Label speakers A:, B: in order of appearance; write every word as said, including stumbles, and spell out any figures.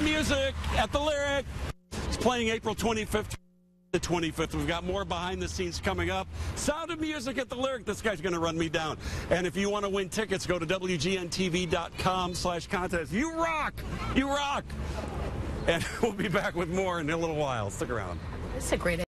A: Music at the Lyric. It's playing April twenty-fifth. The twenty-fifth. We've got more behind the scenes coming up. Sound of Music at the Lyric. This guy's going to run me down. And if you want to win tickets, go to W G N T V dot com slash contest. You rock! You rock! And we'll be back with more in a little while. Stick around.
B: That's a great idea.